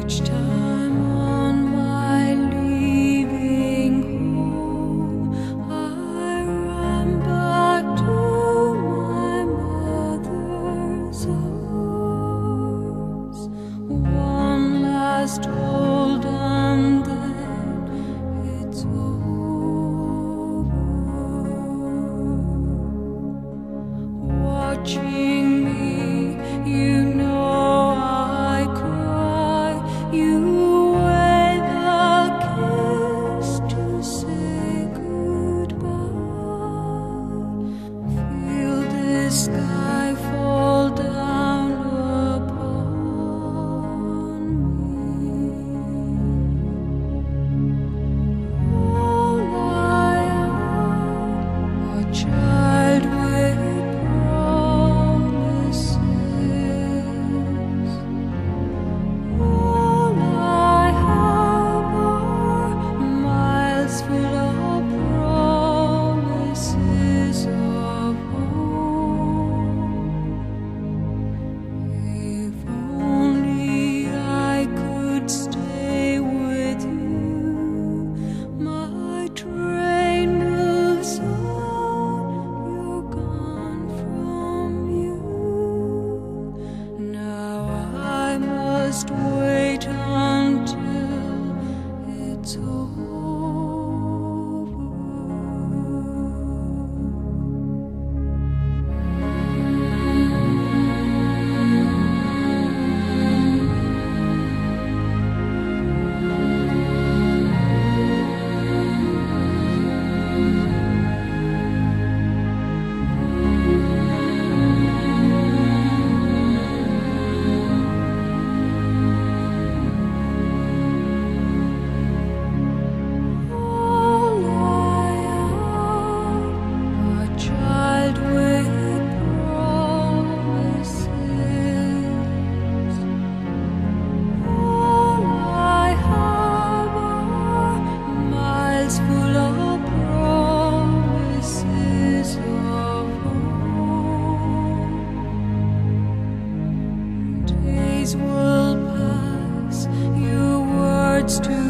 Each time on my leaving home, I run back to my mother's arms. One last hold and then it's over. Watching me, you know I cry. You wave a kiss to say goodbye. Feel the sky fall down upon me. All I am, a child with promises. All I have are miles full of promises of home. If only I could stay with you. My train moves on, you're gone from you. Now I must wait until it's over. All I am, a child with promises. All I have are miles full of promises of home. Days will pass, your words to